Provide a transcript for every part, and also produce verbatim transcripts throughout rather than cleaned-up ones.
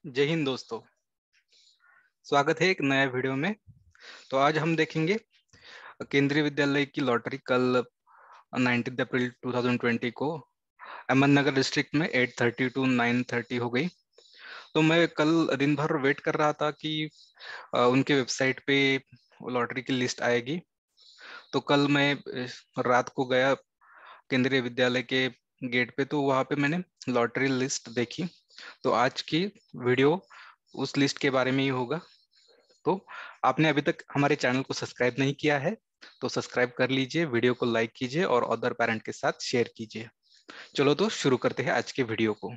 जय हिंद दोस्तों, स्वागत है एक नया वीडियो में। तो आज हम देखेंगे केंद्रीय विद्यालय की लॉटरी कल उन्नीस अप्रैल दो हज़ार बीस को अहमदनगर डिस्ट्रिक्ट में आठ थर्टी टू नौ थर्टी हो गई। तो मैं कल दिन भर वेट कर रहा था कि अ, उनके वेबसाइट पे लॉटरी की लिस्ट आएगी। तो कल मैं अ, रात को गया केंद्रीय विद्यालय के गेट पे, तो वहाँ पे मैंने लॉटरी लिस्ट देखी। तो आज की वीडियो उस लिस्ट के बारे में ही होगा। तो आपने अभी तक हमारे चैनल को सब्सक्राइब नहीं किया है तो सब्सक्राइब कर लीजिए, वीडियो को लाइक कीजिए और अदर पेरेंट के साथ शेयर कीजिए। चलो तो शुरू करते हैं आज के वीडियो को।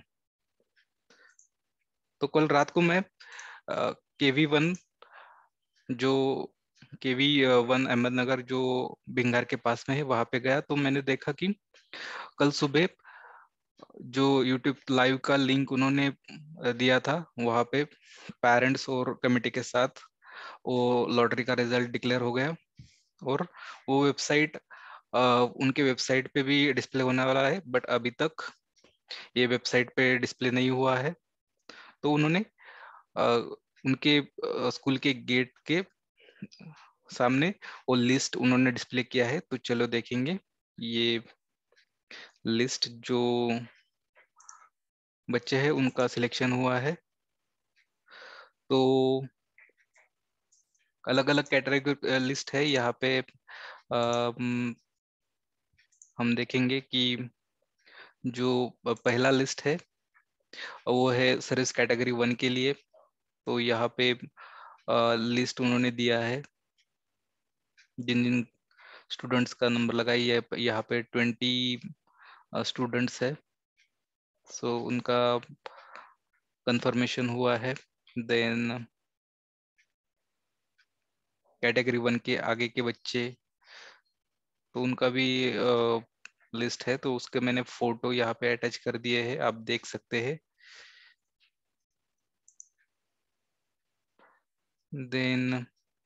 तो कल रात को मैं केवी वन जो केवी वन अहमदनगर जो भिंगार के पास में है वहां पे गया। तो मैंने देखा कि कल सुबह जो यूट्यूब लाइव का लिंक उन्होंने अ, दिया था, वहां पे पेरेंट्स और कमेटी के साथ वो लॉटरी का रिजल्ट डिक्लेयर हो गया। और वो वेबसाइट उनके वेबसाइट पे भी डिस्प्ले होने वाला है, बट अभी तक ये वेबसाइट पे डिस्प्ले नहीं हुआ है। तो उन्होंने अ, उनके अ, स्कूल के गेट के सामने वो लिस्ट उन्होंने डिस्प्ले किया है। तो चलो देखेंगे ये लिस्ट। जो बच्चे हैं उनका सिलेक्शन हुआ है। तो अलग अलग कैटेगरी लिस्ट है यहाँ पे। अम, हम देखेंगे कि जो पहला लिस्ट है वो है सर्विस कैटेगरी वन के लिए। तो यहाँ पे लिस्ट उन्होंने दिया है जिन जिन स्टूडेंट्स का नंबर लगाई है। यहाँ पे ट्वेंटी स्टूडेंट्स है, सो उनका कंफर्मेशन हुआ है। देन कैटेगरी वन के आगे के बच्चे, तो उनका भी लिस्ट है। तो उसके मैंने फोटो यहाँ पे अटैच कर दिए हैं, आप देख सकते हैं। देन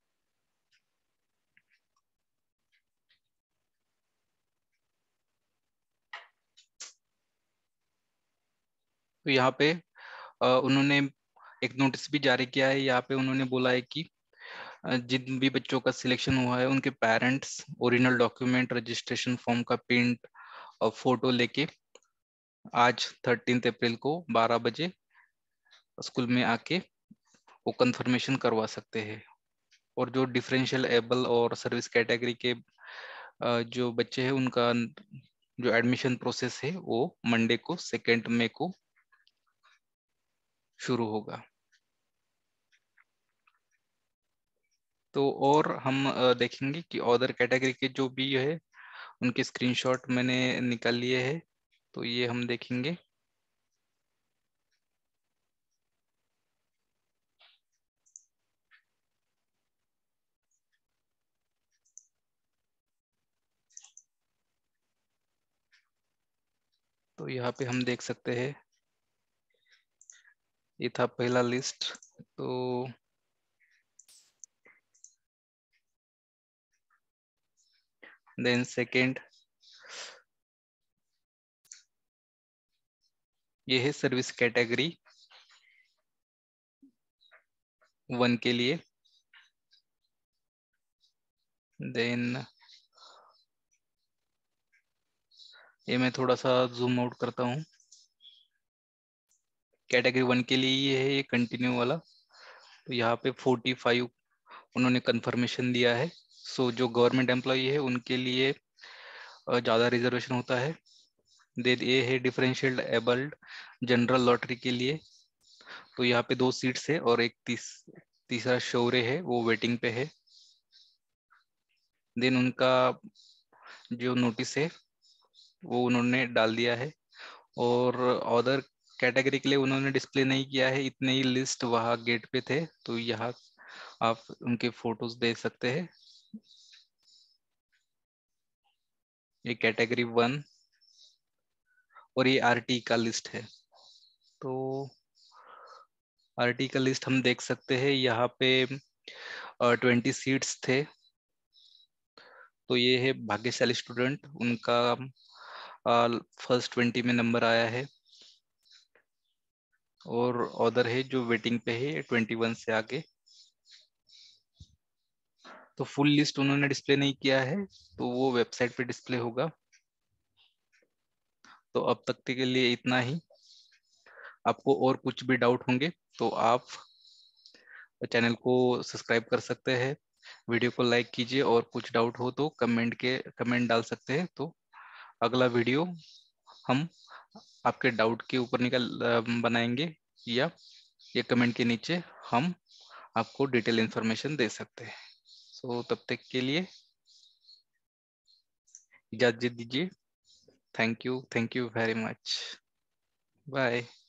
तो यहाँ पे अ, उन्होंने एक नोटिस भी जारी किया है। यहाँ पे उन्होंने बोला है कि अ, जिन भी बच्चों का सिलेक्शन हुआ है उनके parents original document registration form का प्रिंट और फोटो लेके आज थर्टीन अप्रैल को बारह बजे स्कूल में आके वो कंफर्मेशन करवा सकते हैं। और जो डिफरेंशियल एबल और सर्विस कैटेगरी के अ, जो बच्चे हैं उनका जो एडमिशन प्रोसेस है वो मंडे को सेकेंड मई को शुरू होगा। तो और हम अ, देखेंगे कि अदर कैटेगरी के जो भी है उनके स्क्रीनशॉट मैंने निकाल लिए हैं। तो ये हम देखेंगे। तो यहाँ पे हम देख सकते हैं, ये था पहला लिस्ट। तो देन सेकेंड, ये है सर्विस कैटेगरी वन के लिए। देन ये मैं थोड़ा सा जूम आउट करता हूँ। कैटेगरी वन के लिए ये है, ये कंटिन्यू वाला। तो यहाँ पे फोर्टी फाइव उन्होंने कंफर्मेशन दिया है। सो जो गवर्नमेंट एम्प्लॉई है उनके लिए अ, ज़्यादा रिजर्वेशन होता है। देन ये है डिफरेंशियल एबल्ड जनरल लॉटरी के लिए। तो यहाँ पे दो सीट्स है और एक तीस तीसरा शौर्य है वो वेटिंग पे है। देन उनका जो नोटिस है वो उन्होंने डाल दिया है। और अदर कैटेगरी के लिए उन्होंने डिस्प्ले नहीं किया है, इतने ही लिस्ट वहाँ गेट पे थे। तो यहाँ आप उनके फोटोज देख सकते हैं। ये कैटेगरी वन और ये आरटी का लिस्ट है। तो आरटी का लिस्ट हम देख सकते हैं। यहाँ पे ट्वेंटी सीट्स थे। तो ये है भाग्यशाली स्टूडेंट, उनका फर्स्ट ट्वेंटी में नंबर आया है। और ऑर्डर है जो वेटिंग पे है ट्वेंटी वन से आगे। तो फुल लिस्ट उन्होंने डिस्प्ले नहीं किया है, तो वो वेबसाइट पे डिस्प्ले होगा। तो अब तक के लिए इतना ही। आपको और कुछ भी डाउट होंगे तो आप चैनल को सब्सक्राइब कर सकते हैं, वीडियो को लाइक कीजिए, और कुछ डाउट हो तो कमेंट के कमेंट डाल सकते हैं। तो अगला वीडियो हम आपके डाउट के ऊपर निकल बनाएंगे, या ये कमेंट के नीचे हम आपको डिटेल इंफॉर्मेशन दे सकते हैं। सो so, तब तक के लिए इजाजत दीजिए। Thank you thank you very much. Bye.